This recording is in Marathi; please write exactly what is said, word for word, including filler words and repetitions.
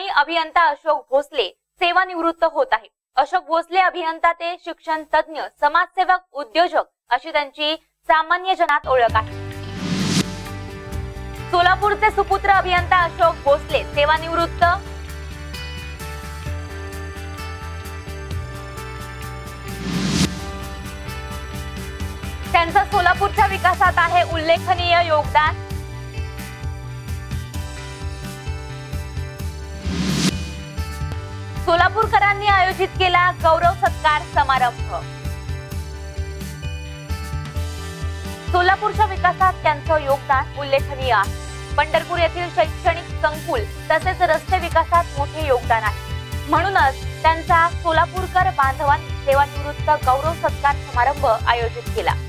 ठिकाणी अभियंता अशोक भोसले सेवानिवृत्त होत आहे। अशोक भोसले अभियंता ते शिक्षण तज्ञ, समाजसेवक, उद्योजक अशी त्यांची सामान्य जनात ओळख आहे। सोलापूरचे सुपुत्र अभियंता अशोक भोसले सेवानिवृत्त। त्यांचं सोलापूरच्या विकासात आहे उल्लेखनीय योगदान। सोलापूरकरांनी आयोजित केला गौरव सत्कार समारंभ। सोलापूरच्या विकासात त्यांचं योगदान उल्लेखनीय आहे। पंढरपूर येथील शैक्षणिक संकुल तसेच रस्ते विकासात मोठे योगदान आहे। म्हणूनच त्यांचा सोलापूरकर बांधवांनी सेवानिवृत्त गौरव सत्कार समारंभ आयोजित केला।